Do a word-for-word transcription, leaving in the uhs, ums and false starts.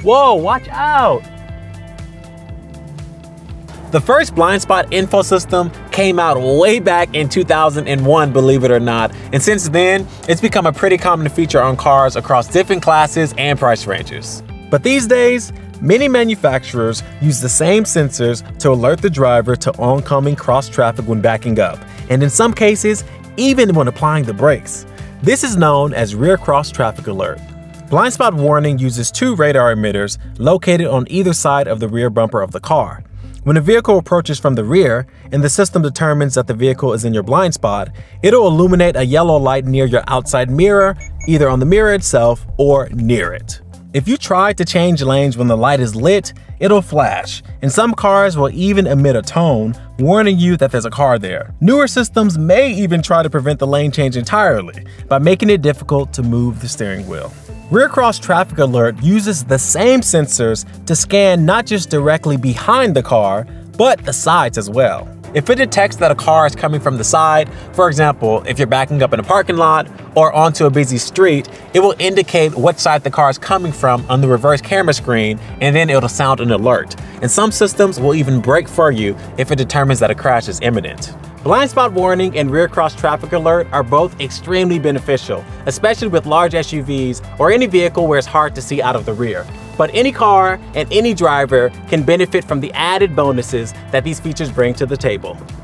Whoa, watch out! The first blind spot info system came out way back in two thousand one, believe it or not, and since then, it's become a pretty common feature on cars across different classes and price ranges. But these days, many manufacturers use the same sensors to alert the driver to oncoming cross traffic when backing up, and in some cases, even when applying the brakes. This is known as rear cross traffic alert. Blind spot warning uses two radar emitters located on either side of the rear bumper of the car. When a vehicle approaches from the rear and the system determines that the vehicle is in your blind spot, it'll illuminate a yellow light near your outside mirror, either on the mirror itself or near it. If you try to change lanes when the light is lit, it'll flash, and some cars will even emit a tone warning you that there's a car there. Newer systems may even try to prevent the lane change entirely by making it difficult to move the steering wheel. Rear cross traffic alert uses the same sensors to scan not just directly behind the car, but the sides as well. If it detects that a car is coming from the side, for example, if you're backing up in a parking lot or onto a busy street, it will indicate which side the car is coming from on the reverse camera screen, and then it'll sound an alert. And some systems will even brake for you if it determines that a crash is imminent. Blind spot warning and rear cross traffic alert are both extremely beneficial, especially with large S U Vs or any vehicle where it's hard to see out of the rear. But any car and any driver can benefit from the added bonuses that these features bring to the table.